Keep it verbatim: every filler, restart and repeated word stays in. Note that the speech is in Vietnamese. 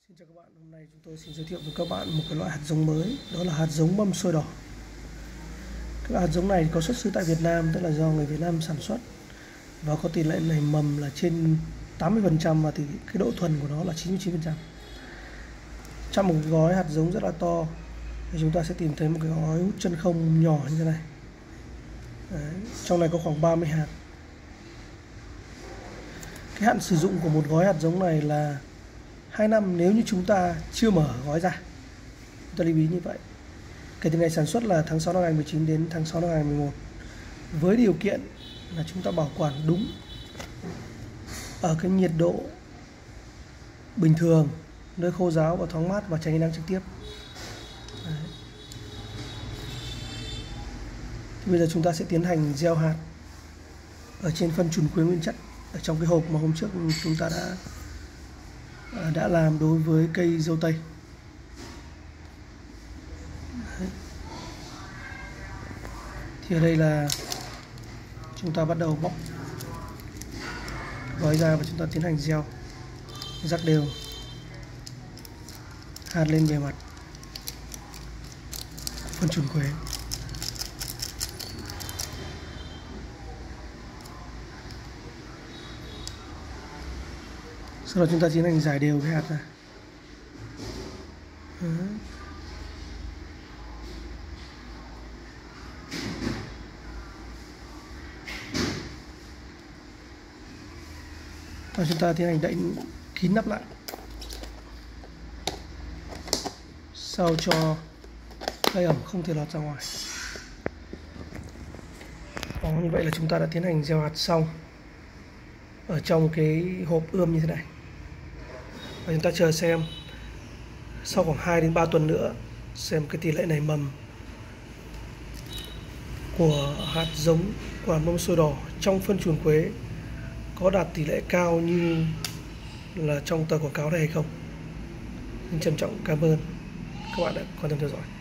Xin chào các bạn, hôm nay chúng tôi xin giới thiệu với các bạn một cái loại hạt giống mới, đó là hạt giống mâm xôi đỏ. Cái loại hạt giống này có xuất xứ tại Việt Nam, tức là do người Việt Nam sản xuất và có tỷ lệ nảy mầm là trên tám mươi phần trăm và thì cái độ thuần của nó là chín mươi chín phần trăm. Trong một cái gói hạt giống rất là to thì chúng ta sẽ tìm thấy một cái gói hút chân không nhỏ như thế này. Đấy, trong này có khoảng ba mươi hạt. Cái hạn sử dụng của một gói hạt giống này là hai năm nếu như chúng ta chưa mở gói ra. Chúng ta lưu ý như vậy. Kể từ ngày sản xuất là tháng sáu năm hai nghìn không trăm mười chín đến tháng sáu năm hai nghìn không trăm mười một. Với điều kiện là chúng ta bảo quản đúng ở cái nhiệt độ bình thường, nơi khô ráo và thoáng mát và tránh ánh nắng trực tiếp. Đấy. Thì bây giờ chúng ta sẽ tiến hành gieo hạt ở trên phân trùn quế nguyên chất ở trong cái hộp mà hôm trước chúng ta đã đã làm đối với cây dâu tây. Đấy. Thì ở đây là chúng ta bắt đầu bóc gói ra và chúng ta tiến hành gieo, rắc đều hạt lên bề mặt phân trùn quế. Sau đó chúng ta tiến hành rải đều cái hạt ra. Đấy. Và chúng ta tiến hành đậy kín nắp lại sao cho hơi ẩm không thể lọt ra ngoài. Đó, như vậy là chúng ta đã tiến hành gieo hạt xong ở trong cái hộp ươm như thế này. Và chúng ta chờ xem sau khoảng hai đến ba tuần nữa xem cái tỷ lệ nảy mầm của hạt giống của mâm xôi đỏ trong phân trùn quế có đạt tỷ lệ cao như là trong tờ quảng cáo này hay không. Xin trân trọng cảm ơn các bạn đã quan tâm theo dõi.